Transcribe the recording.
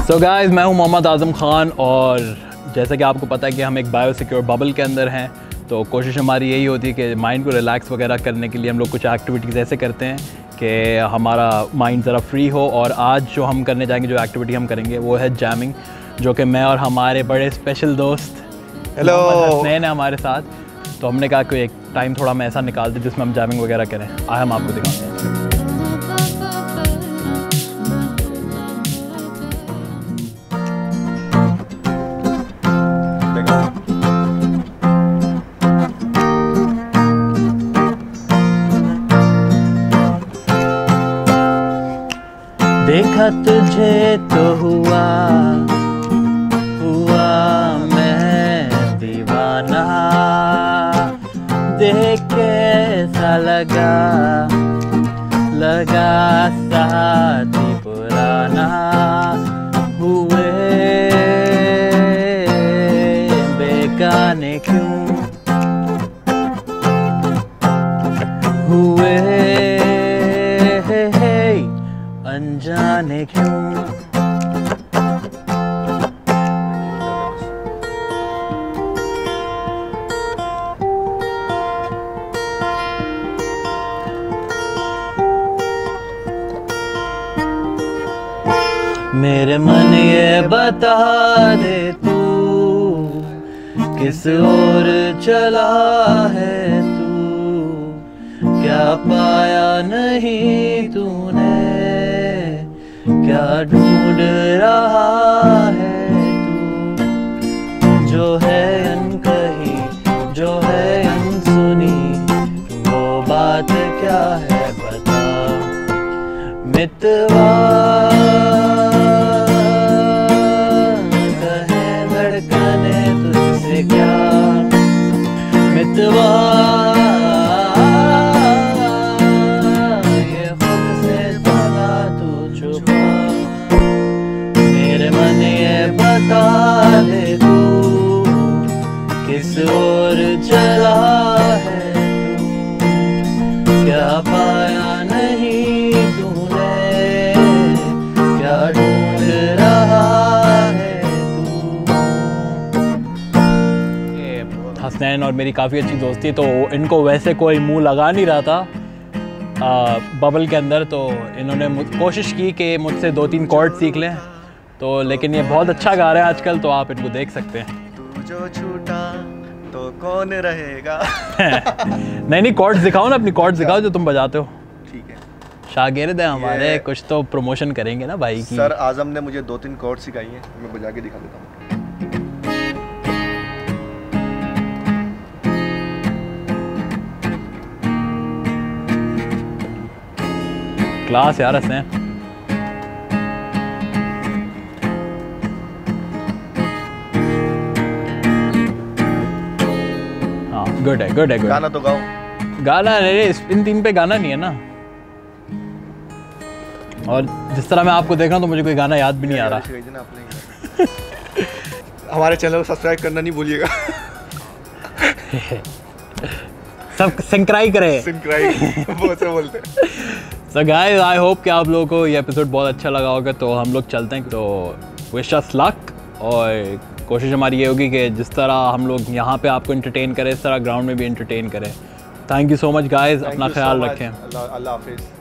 So guys, मैं हूं मोहम्मद आज़म ख़ान और जैसा कि आपको पता है कि हम एक बायो सिक्योर बबल के अंदर हैं, तो कोशिश हमारी यही होती है कि माइंड को रिलैक्स वगैरह करने के लिए हम लोग कुछ एक्टिविटीज़ ऐसे करते हैं कि हमारा माइंड ज़रा फ्री हो। और आज जो हम करने जाएंगे, जो एक्टिविटी हम करेंगे वो है जैमिंग, जो कि मैं और हमारे बड़े स्पेशल दोस्त हसनैन है हमारे साथ। तो हमने कहा कि एक टाइम थोड़ा हम ऐसा निकालते जिसमें हम जैमिंग वगैरह करें। आए हम आपको दिखाते हैं। देखा तुझे तो हुआ मैं दीवाना, देख कैसा लगा साथी पुराना, हुए बेगाने क्यों, हुए अनजाने क्यों। मेरे मन ये बता दे तू किस ओर चला है तू, क्या पाया नहीं तूने, क्या ढूंढ रहा है तू, जो है अनकही जो है अनसुनी, वो बात क्या है बता। मितवा कहे धड़कने तुझसे क्या, मितवा बता दे तू किस ओर चला है तू, क्या पाया नहीं तूने, क्या ढूंढ रहा है तू। हसनैन और मेरी काफ़ी अच्छी दोस्ती, तो इनको वैसे कोई मुंह लगा नहीं रहा था बबल के अंदर, तो इन्होंने कोशिश की कि मुझसे 2-3 कॉर्ड सीख लें, तो लेकिन ये बहुत अच्छा गा रहे हैं आजकल, तो आप इनको देख सकते हैं। तू जो छूटा तो कौन रहेगा। नहीं कॉर्ड्स दिखाओ ना, अपनी कॉर्ड्स दिखाओ जो तुम बजाते हो। ठीक है, शागिर्द है हमारे, कुछ तो प्रमोशन करेंगे ना भाई की। सर आजम ने मुझे 2-3 कॉर्ड सिखाई हैं, मैं बजा के दिखा देता हूँ। क्लास यार हंसने। गुड है गुड। गाना तो गाओ। गाना इन 3 पे गाना नहीं है ना, और जिस तरह मैं आपको देख रहा हूँ तो मुझे कोई गाना याद भी नहीं आ रहा। हमारे चैनल को सब्सक्राइब करना नहीं भूलिएगा। सब सिंक्राई करें, वो से बोलते हैं। So guys, I hope कि आप लोगों को ये एपिसोड बहुत अच्छा लगा होगा। तो हम लोग चलते हैं, तो विश अस लक, और कोशिश हमारी ये होगी कि जिस तरह हम लोग यहाँ पे आपको एंटरटेन करें, इस तरह ग्राउंड में भी एंटरटेन करें। Thank you so much guys, अपना ख्याल रखें। अल्लाह हाफिज़।